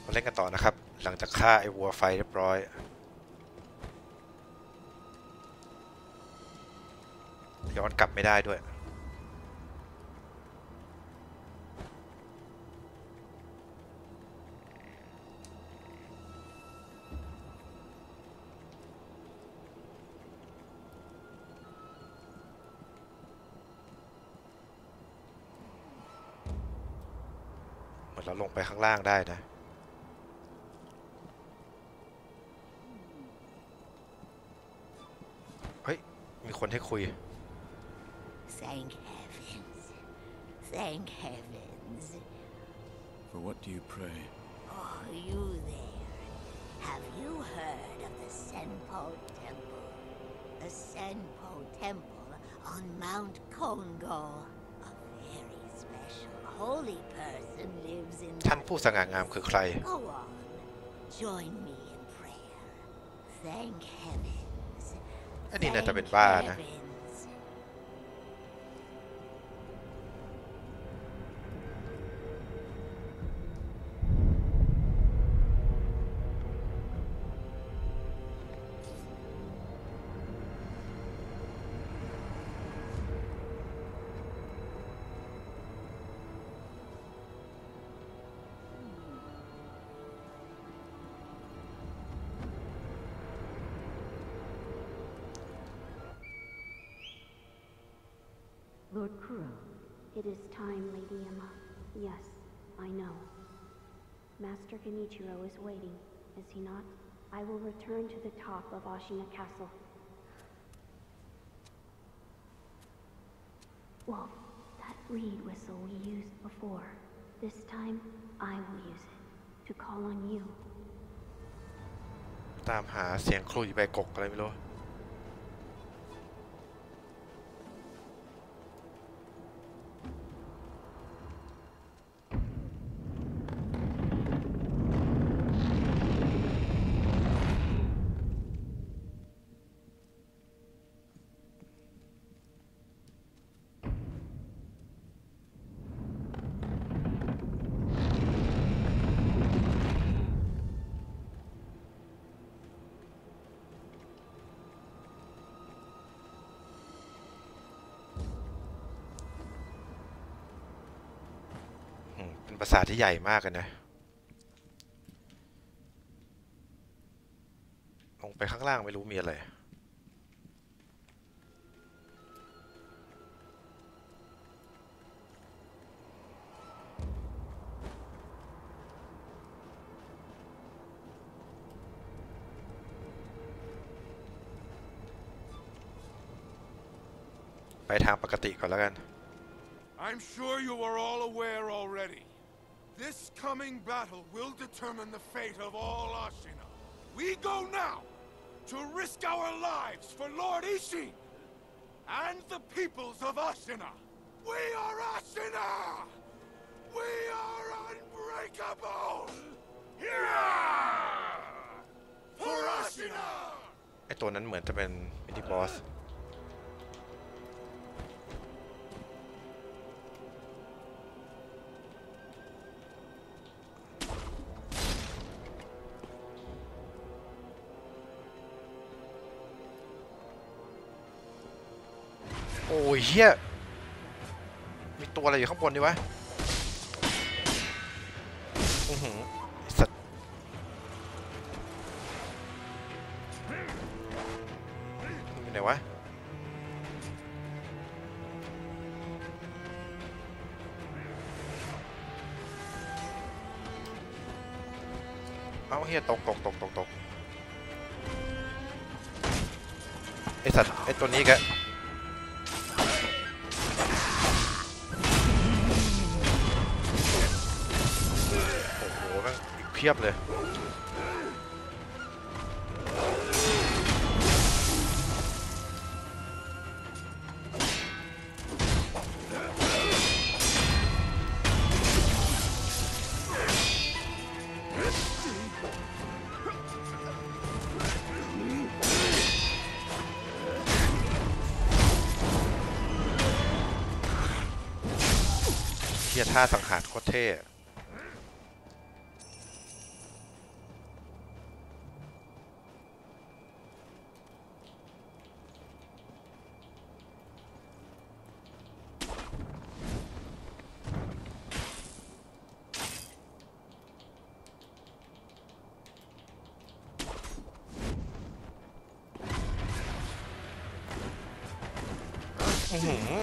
มาเล่นกันต่อนะครับหลังจากฆ่าไอ้วัวไฟเรียบร้อยย้อนกลับไม่ได้ด้วยเหมือนเราลงไปข้างล่างได้นะเฮ้ยมีคนให้คุย Thank heavens. Thank heavens. For what do you pray? Oh, you there. Have you heard of the Senpo Temple? The Senpo Temple on Mount Kongo. A very special holy person lives in ท่าน that ผู้สง่างามคือใคร Go on. Join me in prayer. Thank heavens. อันนี้น่าจะเป็นบ้านะ Heavens. Lord Kuro. It is time, Lady Emma. Yes, I know. Master Genichiro is waiting, is he not? I will return to the top of Ashina Castle. Wolf, that reed whistle we used before. This time, I will use it to call on you. ตามหาเสียงคลุยใบกกอะไรไม่รู้เป็นปราสาทที่ใหญ่มากเลยนะลงไปข้างล่างไม่รู้มีอะไรไปทางปกติก่อนแล้วกัน I'm sure you are all aware already. This coming battle will determine the fate of all Ashina. We go now to risk our lives for Lord Ishin and the peoples of Ashina. We are Ashina! We are unbreakable! Yeah! For Ashina! ไอตัวนั้นเหมือนจะเป็นมินิบอสโอ้ยเฮียมีตัวอะไรอยู่ข้างบนดิวะสัตว์อยู่ไหนวะเอาเฮียตกไอสัตว์ไอตัวนี้แกเพียบเลยเฮียท่าสังหารโคตรเท่อื้อหือ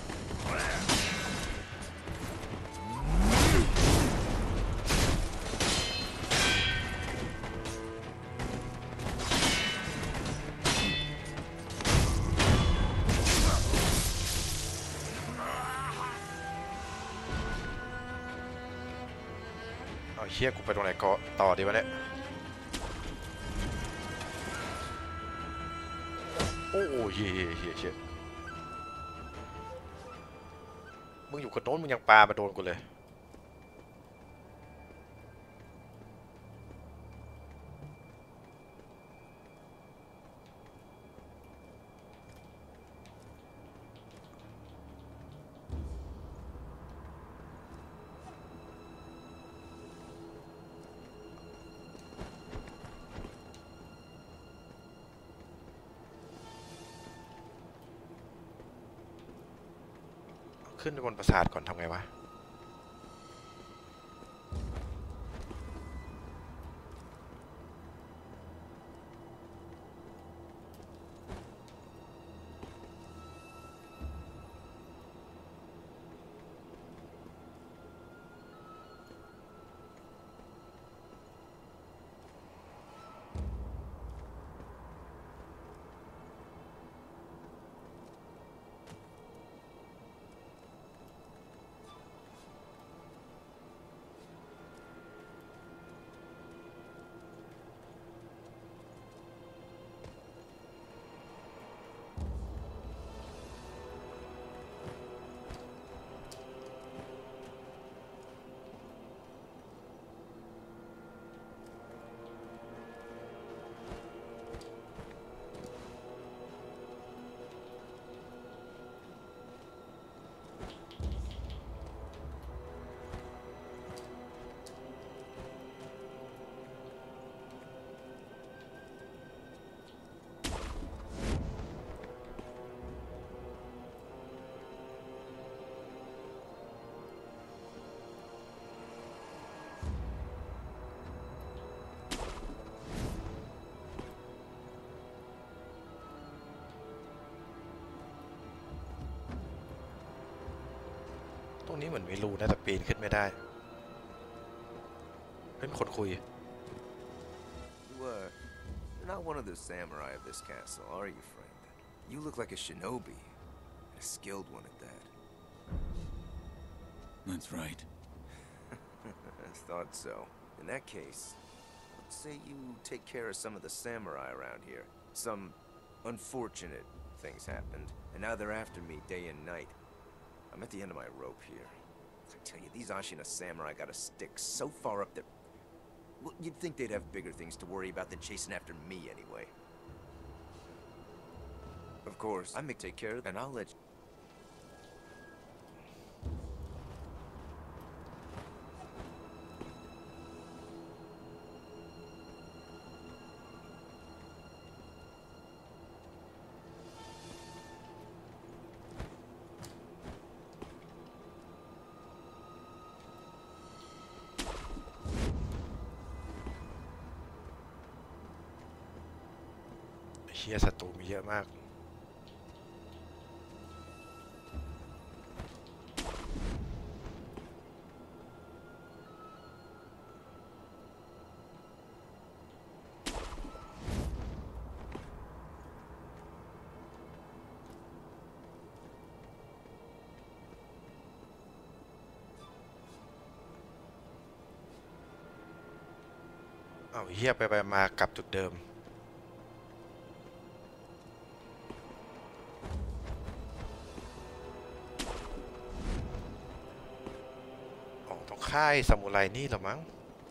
เอาเฮียกูไปตรงไหนก็ต่อดีวะเนี่ยโอ้เฮียมึงอยู่กับโน้นมึงยังปามาโดนกูเลยขึ้นไปบนปราสาทก่อนทำไงวะตรงนี้เหมือนมีรูนะแต่ปีนขึ้นไม่ได้เป็นคนคุย You're not one of the samurai of this castle, are you, friend? You look like a shinobi. A skilled one at that. That's right. I thought so. In that case, let's say you take care of some of the samurai around here. Some unfortunate things happened, and now they're after me day and night. I'm at the end of my rope here. I tell you, these Ashina samurai got a stick so far up their... Well, you'd think they'd have bigger things to worry about than chasing after me anyway. Of course, I may take care of it, and I'll let you... เฮียศัตรูมีเยอะมากเอาเฮียไปมากลับจุดเดิมค่ายซามูไรนี่หรอมั้ง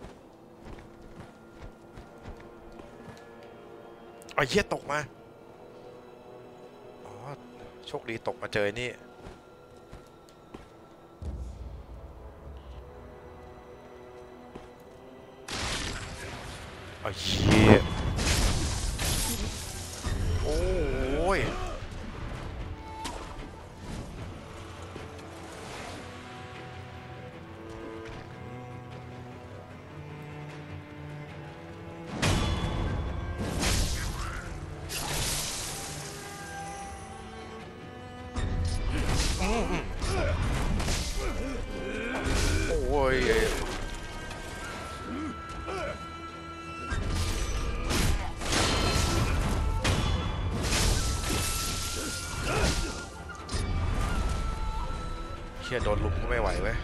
ไอ้เหี้ยตกมาอ๋อโชคดีตกมาเจอนี่ไอ้เหี้ยโอ้ยเฮียโดนลุมก็ไม่ไหวเว้ย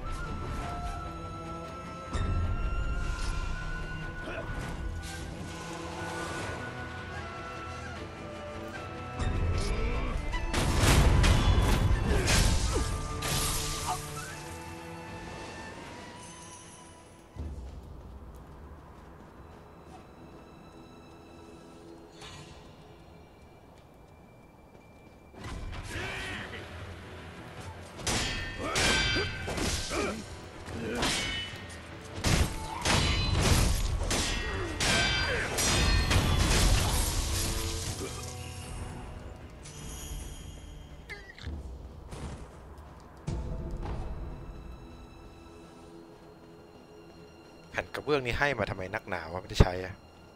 แผ่นกระเบื้องนี้ให้มาทำไมนักหนาวะไม่ได้ใช้อะ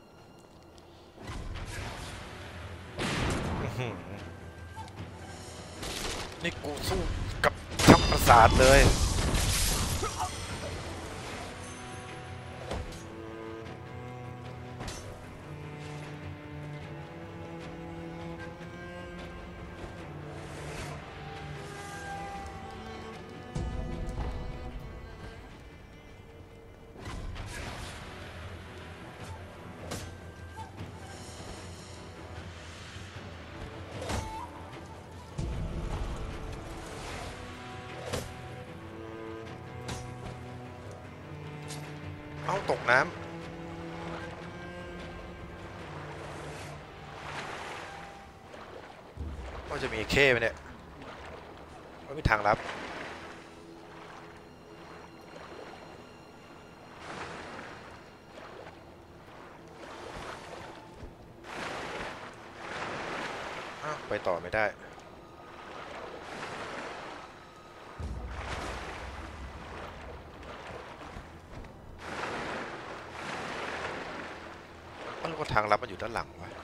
นี่กูสู้กับทัพปราสาทเลยเอ้าตกน้ำว่าจะมีเข้ไหมเนี่ยไม่มีทางลับอ้าวไปต่อไม่ได้แล้วก็ทางลับมันอยู่ด้านหลังวะ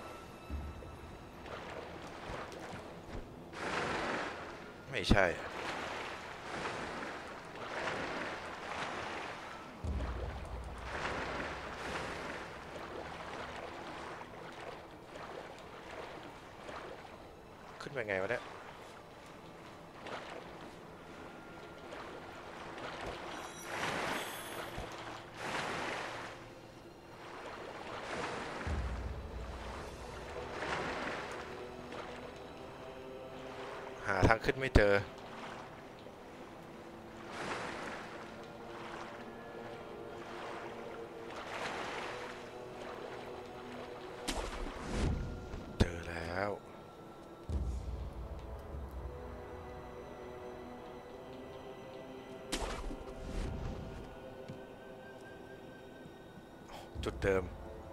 ไม่ใช่ขึ้นไปไงวะเนี่ยหาทางขึ้นไม่เจอเจอแล้วจุดเดิม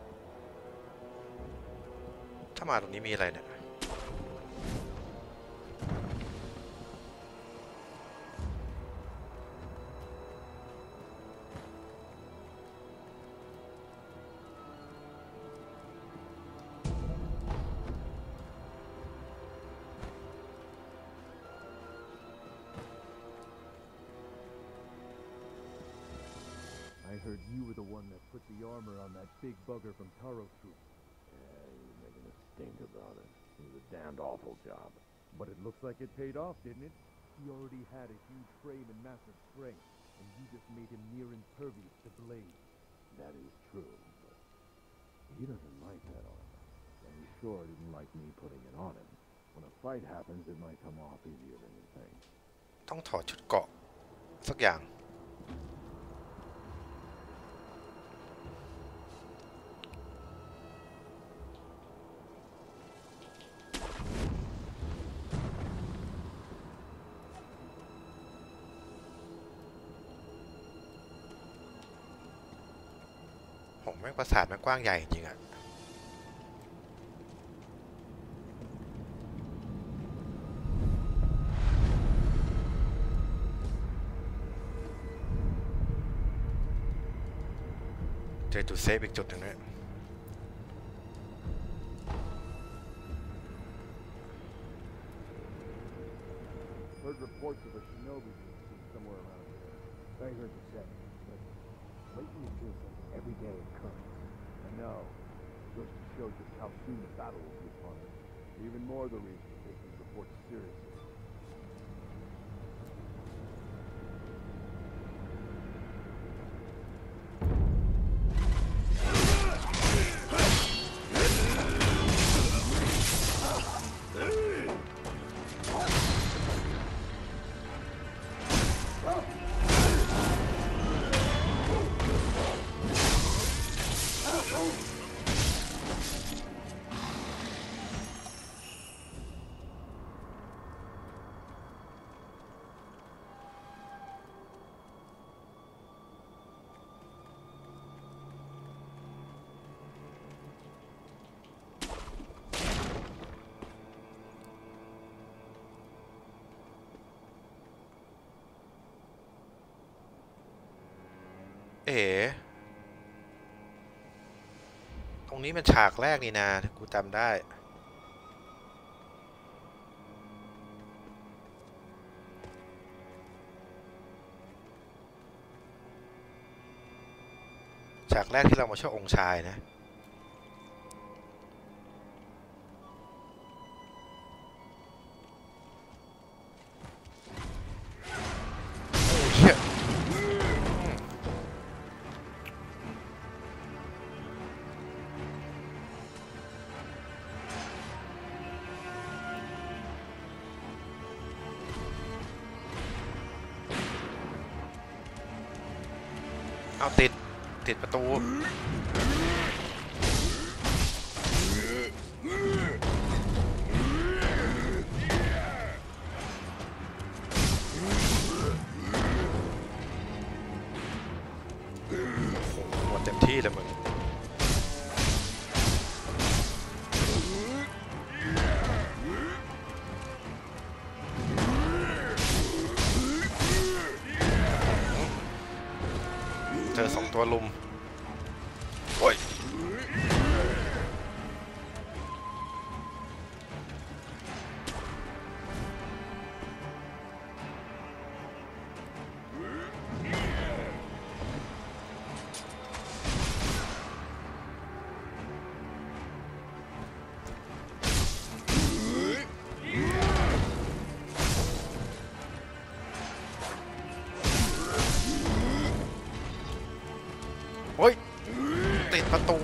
ถ้ามาตรงนี้มีอะไรเนี่ย I heard you were the one that put the armor on that big bugger from Taro's troop. Yeah, he was making a stink about it. It was a damned awful job. But it looks like it paid off, didn't it? He already had a huge frame and massive strength, and you just made him near impervious to blades. That is true, but he doesn't like that armor. And he sure didn't like me putting it on him. When a fight happens, it might come off easier than you think. ต้องถอดชุดเกราะสักอย่างผมแม่งปราสาทมันกว้างใหญ่จริงอะเจอจุดเซฟอีกจุดหนึ่งด้วย Heard reports of a shinobi being seen somewhere around here. I heard you say, but Leighton it feels like an everyday occurrence. I know. Goes to show just how soon the battle will be upon us. Even more the reason to take these reports seriously. เอ๋ตรงนี้มันฉากแรกนี่นะกูจำได้ฉากแรกที่เรามาช่วยองค์ชายนะโอ้เชี่ยเอาติดประตูหมดเต็มที่เลยมึงเจอ2 ตัวลุมโอ้ยโอ้ยติดประตู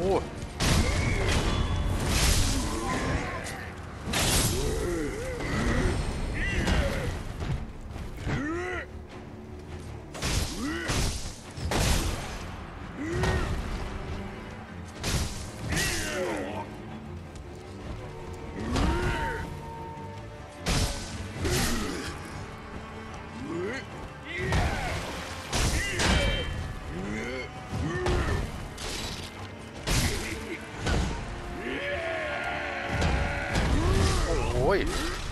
โอ้ย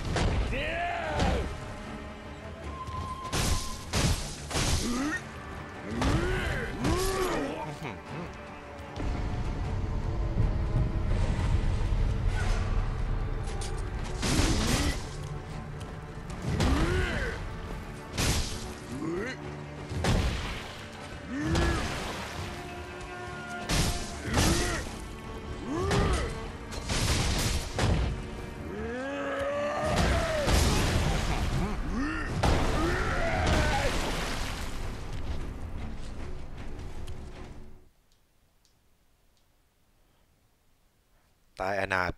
ตายอนาถ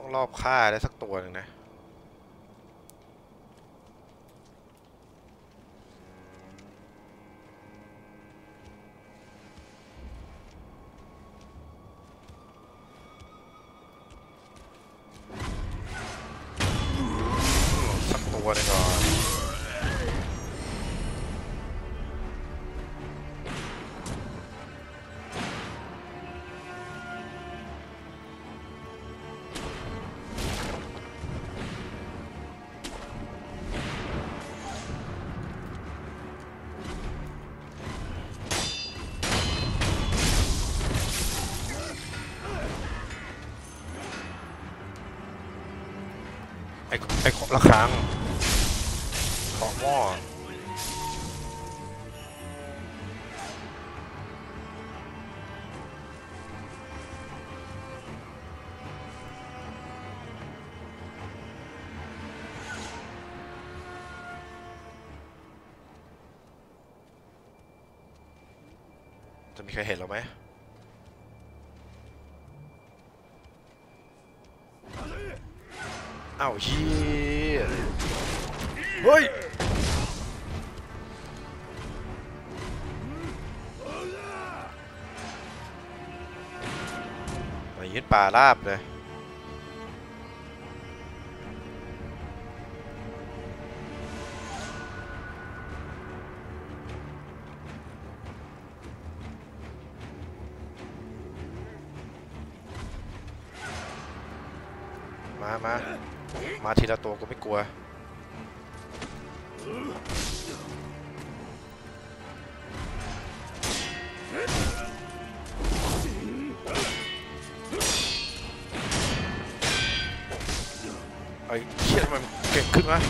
ต้องรอบฆ่าได้สักตัวหนึ่งนะสักตัวหนึ่งก่อนไอ้ของละครั้งของหม้อจะมีใครเห็นเราไหมอ้าวเฮียเฮ้ยมายึดป่าราบเลยมาทีละตัวกูไม่กลัวไอ้เหี้ยทำไมมันเก่งขึ้นวะ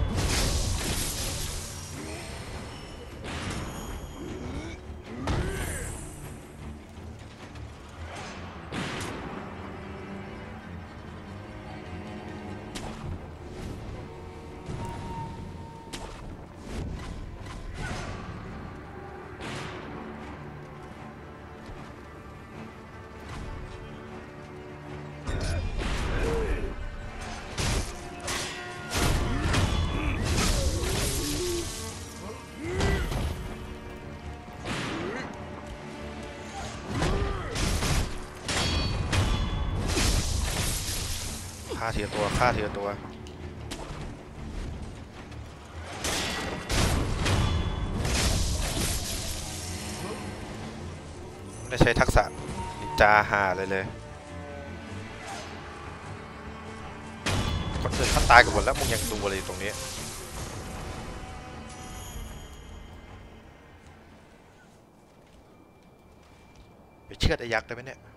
ฆ่าทีละตัวฆ่าทีละตัวไม่ได้ใช้ทักษะนินจาหาเลยคนอื่นเขาตายกันหมดแล้วมึงยังดูอะไรอยู่ตรงนี้ไปเชือดไอ้ยักษ์ได้ไหมเนี่ย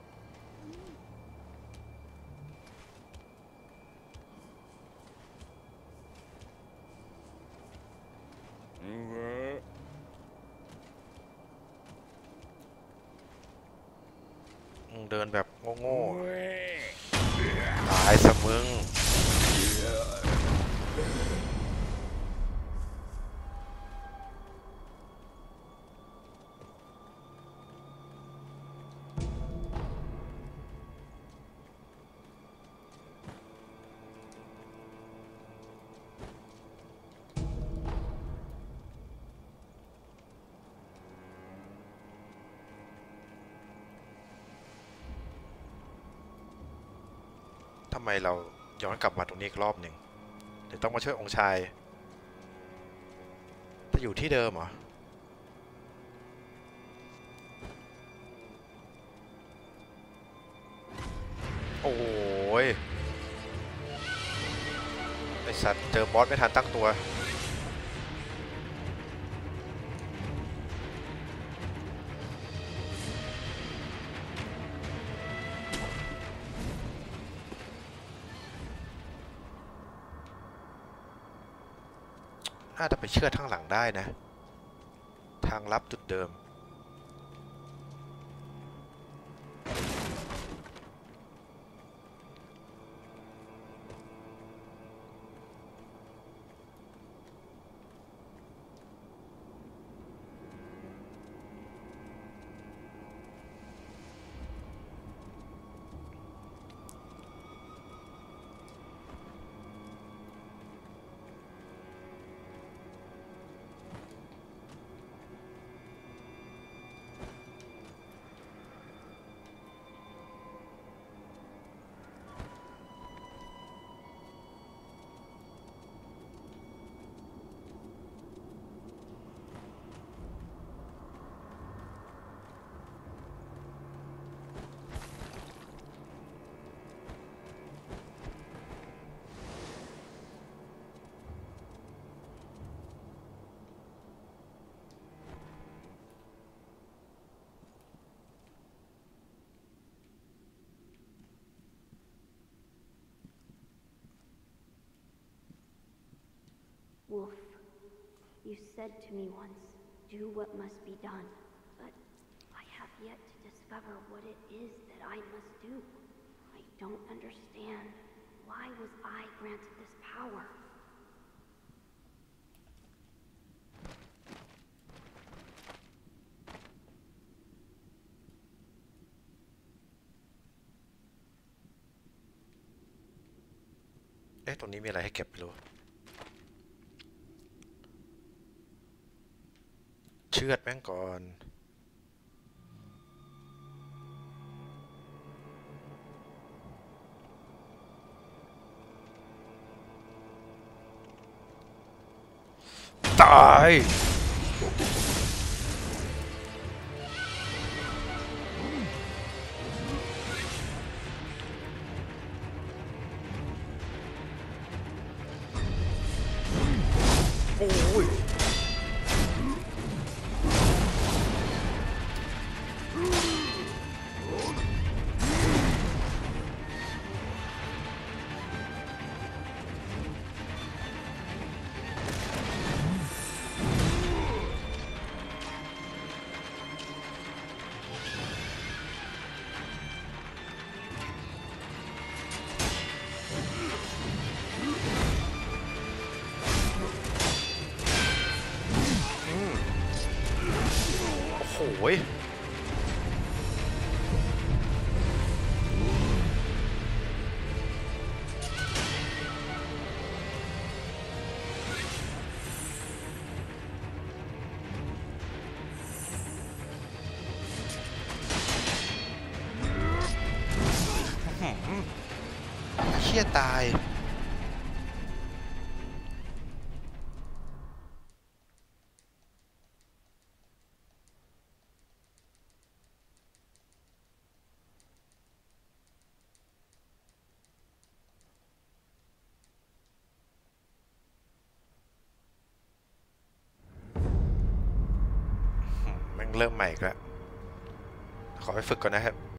เดินแบบโง่ๆตายซะมึงทำไมเราย้อนกลับมาตรงนี้อีกรอบหนึ่งเดี๋ยวต้องมาช่วยองค์ชายจะอยู่ที่เดิมเหรอโอ้ยไอสัตว์เจอบอสไม่ทันตั้งตัวน่าจะไปเชื่อทางหลังได้นะทางลับจุดเดิม You said to me once, do what must be done. But I have yet to discover what it is that I must do. I don't understand. Why was I granted this power? เอ๊ะตรงนี้มีอะไรให้เก็บไม่รู้เชือดแม่งก่อนตายโอ้ยโอ้ยเชี่ยตายแม่งเริ่มใหม่อีกแล้วขอไปฝึกก่อนนะครับ